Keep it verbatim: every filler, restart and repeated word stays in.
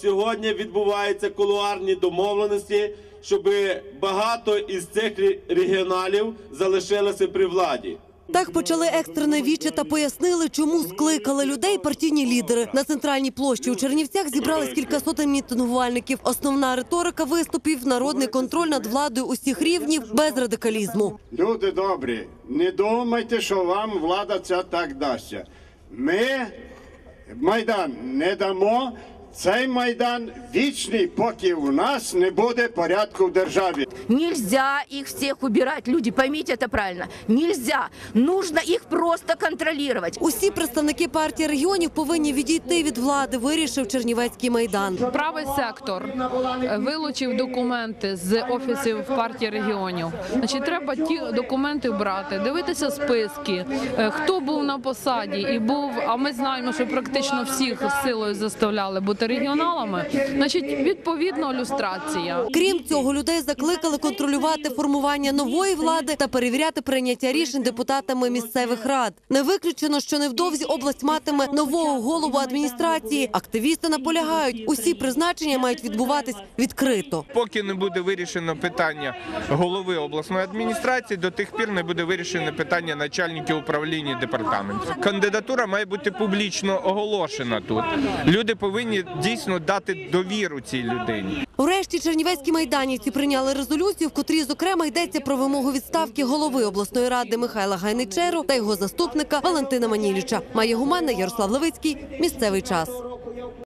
сьогодні відбуваються кулуарні домовленості, щоб багато із цих регіоналів залишилося при владі. Так почали екстрене віче та пояснили, чому скликали людей партійні лідери. На центральній площі у Чернівцях зібрались кілька сотень мітингувальників. Основна риторика виступів – народний контроль над владою усіх рівнів без радикалізму. Люди добрі, не думайте, що вам влада ця так дасться. Ми Майдан не дамо. Цей Майдан вічний, поки у нас не буде порядку в державі. Нельзя их всех убирать, люди, поймите это правильно. Нельзя. Нужно их просто контролировать. Усі представники партії регіонів повинні відійти від влади, вирішив Чернівецький Майдан. Правий сектор вилучив документи з офісів партії регіонів. Значить, треба ті документи брати, дивитися списки, хто був на посаді і був, а ми знаємо, що практично всіх силою заставляли бути регіоналами, значить, відповідно, люстрація. Крім цього, людей закликали контролювати формування нової влади та перевіряти прийняття рішень депутатами місцевих рад. Не виключено, що невдовзі область матиме нового голову адміністрації. Активісти наполягають, усі призначення мають відбуватись відкрито. Поки не буде вирішено питання голови обласної адміністрації, до тих пір не буде вирішено питання начальників управління департаментів. Кандидатура має бути публічно оголошена тут. Люди повинні дійсно дати довіру цій людині. Врешті чернівецькі майданівці прийняли резолюцію, в котрій, зокрема, йдеться про вимогу відставки голови обласної ради Михайла Гайничеру та його заступника Валентина Маніліча. Майя Гумена, Ярослав Левицький. Місцевий час.